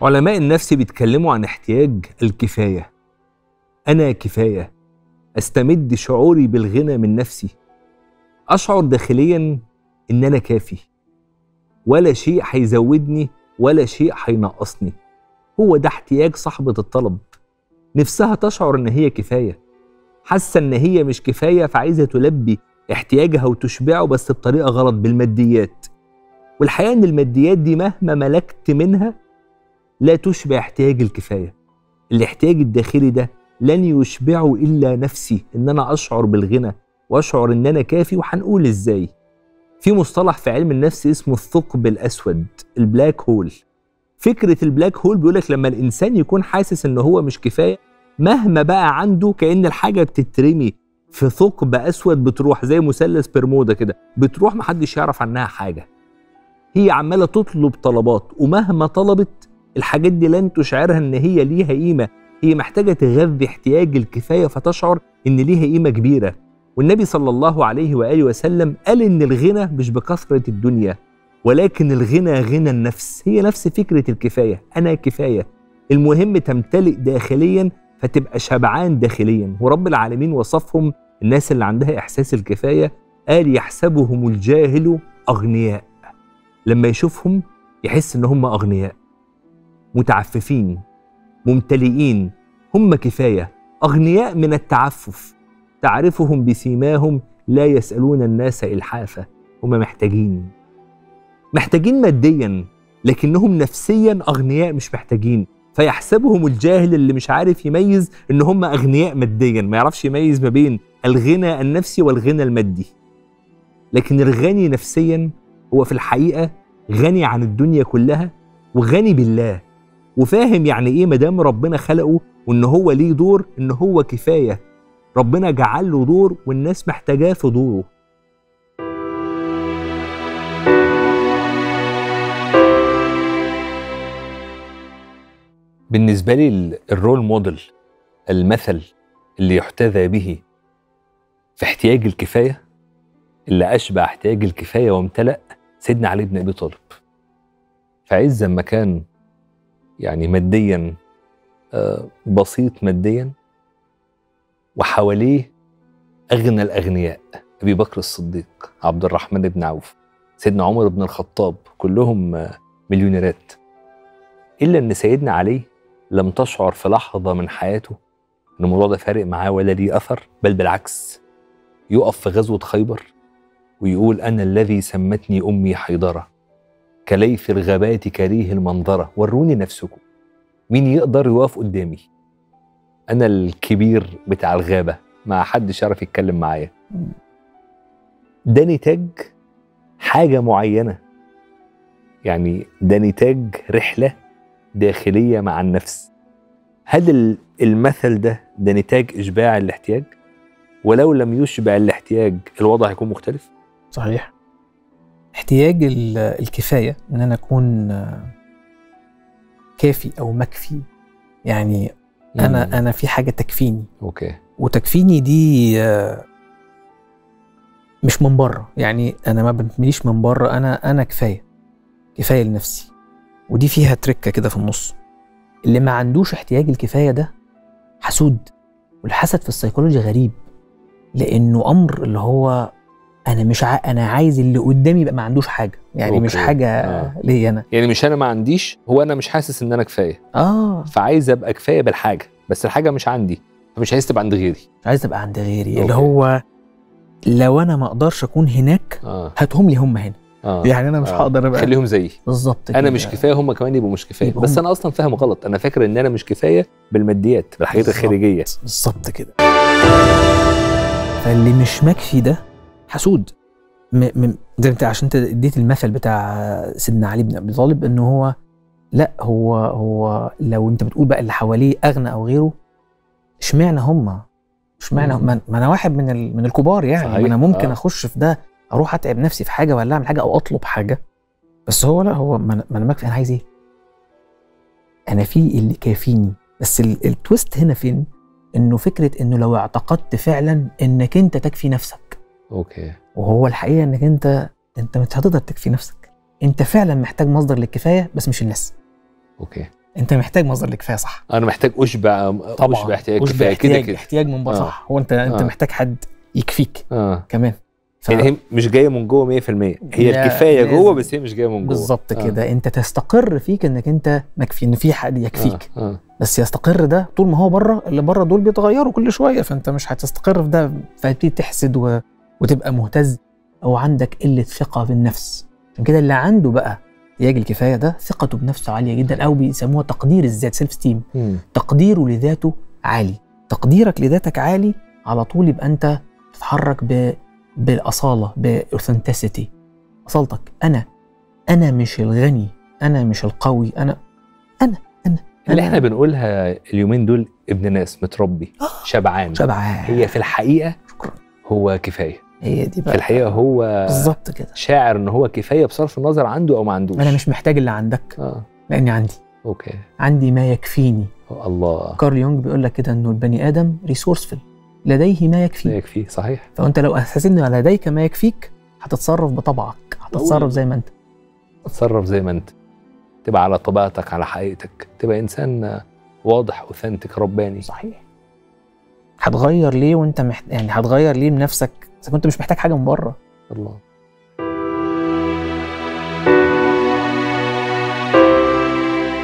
علماء النفس بيتكلموا عن احتياج الكفاية. أنا كفاية، أستمد شعوري بالغنى من نفسي، أشعر داخليا إن أنا كافي، ولا شيء هيزودني ولا شيء هينقصني. هو ده احتياج صاحبة الطلب، نفسها تشعر إن هي كفاية، حاسة إن هي مش كفاية فعايزة تلبي احتياجها وتشبعه بس بطريقة غلط بالماديات. والحقيقة إن الماديات دي مهما ملكت منها لا تشبع احتياج الكفاية. الاحتياج الداخلي ده لن يشبعه إلا نفسي، إن أنا أشعر بالغنى وأشعر إن أنا كافي. وهنقول إزاي. في مصطلح في علم النفس اسمه الثقب الأسود، البلاك هول. فكرة البلاك هول بيقولك لما الإنسان يكون حاسس إن هو مش كفاية، مهما بقى عنده كأن الحاجة بتترمي في ثقب أسود، بتروح زي مثلث برمودا كده، بتروح محدش يعرف عنها حاجة. هي عمالة تطلب طلبات، ومهما طلبت الحاجات دي لن تشعرها إن هي ليها قيمة. هي محتاجة تغذي احتياج الكفاية فتشعر إن ليها قيمة كبيرة. والنبي صلى الله عليه وآله وسلم قال إن الغنى مش بكثرة الدنيا، ولكن الغنى غنى النفس. هي نفس فكرة الكفاية، أنا كفاية. المهم تمتلئ داخليا فتبقى شبعان داخليا. ورب العالمين وصفهم، الناس اللي عندها إحساس الكفاية، قال يحسبهم الجاهل أغنياء. لما يشوفهم يحس إن هم أغنياء، متعففين، ممتلئين، هم كفاية، أغنياء من التعفف. تعرفهم بسيماهم لا يسألون الناس إلحافا. هم محتاجين ماديا، لكنهم نفسيا أغنياء مش محتاجين. فيحسبهم الجاهل اللي مش عارف يميز إن هم أغنياء ماديا، ما يعرفش يميز ما بين الغنى النفسي والغنى المادي. لكن الغني نفسيا هو في الحقيقة غني عن الدنيا كلها، وغني بالله، وفاهم يعني إيه مدام ربنا خلقه وإن هو ليه دور، إن هو كفاية. ربنا جعل له دور والناس محتاجاه في دوره. بالنسبة لي الرول موديل، المثل اللي يحتذى به في احتياج الكفاية، اللي أشبع احتياج الكفاية وامتلأ، سيدنا علي بن أبي طالب. فعز ما كان يعني ماديا بسيط ماديا، وحواليه أغنى الأغنياء، أبي بكر الصديق، عبد الرحمن بن عوف، سيدنا عمر بن الخطاب، كلهم مليونيرات. إلا أن سيدنا علي لم تشعر في لحظة من حياته أن الموضوع ده فارق معاه ولا ليه أثر، بل بالعكس. يقف في غزوة خيبر ويقول أنا الذي سمتني أمي حيدرة، كليث الغابات كريه المنظرة، وروني نفسكم، مين يقدر يقف قدامي؟ أنا الكبير بتاع الغابة، ما حدش يعرف يتكلم معايا. ده نتاج حاجة معينة، يعني ده نتاج رحلة داخلية مع النفس. هل المثل ده نتاج إشباع الاحتياج؟ ولو لم يشبع الاحتياج الوضع هيكون مختلف؟ صحيح. احتياج الكفاية إن أنا أكون كافي أو مكفي، يعني أنا في حاجة تكفيني. أوكي. وتكفيني دي مش من بره، يعني أنا ما بمليش من بره، أنا كفاية لنفسي. ودي فيها تركة كده في النص. اللي ما عندوش احتياج الكفاية ده حسود. والحسد في السيكولوجيا غريب، لأنه أمر اللي هو أنا مش أنا عايز اللي قدامي يبقى ما عندوش حاجة، يعني أوكي. مش حاجة ليا أنا، يعني مش أنا ما عنديش، هو أنا مش حاسس إن أنا كفاية. فعايز أبقى كفاية بالحاجة، بس الحاجة مش عندي، فمش عايز تبقى عند غيري. عايز تبقى عند غيري. اللي هو لو أنا ما أقدرش أكون هناك هاتهم لي هم هنا. يعني أنا مش هقدر أبقى، خليهم زيي بالظبط. أنا مش كفاية، هم كمان يبقوا مش كفاية. بس أنا أصلا فاهم غلط، أنا فاكر إن أنا مش كفاية بالماديات، بالحاجات الخارجية. بالظبط كده. فاللي مش مكفي ده حسود. زي انت، عشان انت اديت المثل بتاع سيدنا علي بن ابي طالب، انه هو لا، هو لو انت بتقول بقى اللي حواليه اغنى او غيره، اشمعنى هم؟ ما انا واحد من الكبار، يعني ما انا ممكن اخش في ده، اروح اتعب نفسي في حاجه ولا اعمل حاجه او اطلب حاجه، بس هو لا، هو ما انا مكفي. انا عايز ايه؟ انا في اللي كافيني. بس التويست هنا فين؟ انه فكره انه لو اعتقدت فعلا انك انت تكفي نفسك، اوكي، وهو الحقيقه انك انت مش هتقدر تكفي نفسك، انت فعلا محتاج مصدر للكفايه، بس مش الناس. اوكي. انت محتاج مصدر لكفايه، صح؟ انا محتاج اشبع، طبعا اشبع احتياج أشبع كفايه كده احتياج، كده. احتياج من بره، صح. هو انت محتاج حد يكفيك كمان. يعني هي مش جايه من جوه 100%، هي الكفايه جوه بس هي مش جايه من جوه بالظبط كده. انت تستقر فيك انك انت مكفي، ان في حد يكفيك. بس يستقر ده طول ما هو بره، اللي بره دول بيتغيروا كل شويه، فانت مش هتستقر في ده، فتبتدي تحسد وتبقى مهتز او عندك قله ثقه بالنفس. عشان كده اللي عنده بقى احتياج الكفايه ده ثقته بنفسه عاليه جدا، او بيسموها تقدير الذات، سيلف ستيم. تقديره لذاته عالي. تقديرك لذاتك عالي على طول، يبقى انت تتحرك بالاصاله، باوثنتسيتي. اصالتك، انا مش الغني، انا مش القوي، انا اللي احنا بنقولها اليومين دول ابن ناس متربي شبعان. هي في الحقيقه هو كفايه. هي دي بقى في الحقيقه هو بالظبط كده، شاعر ان هو كفايه بصرف النظر عنده او ما عندوش. انا مش محتاج اللي عندك لاني عندي. اوكي، عندي ما يكفيني. الله. كارل يونغ بيقول لك كده انه البني ادم ريسورسفل، لديه ما يكفيه. ما يكفيه، صحيح. فانت لو حسيت ان لديك ما يكفيك هتتصرف بطبعك، هتتصرف زي ما انت. تتصرف زي ما انت، تبقى على طبيعتك، على حقيقتك، تبقى انسان واضح، اوثنتك، رباني. صحيح. هتغير ليه وانت يعني هتغير ليه بنفسك اذا كنت مش محتاج حاجه من بره؟ الله.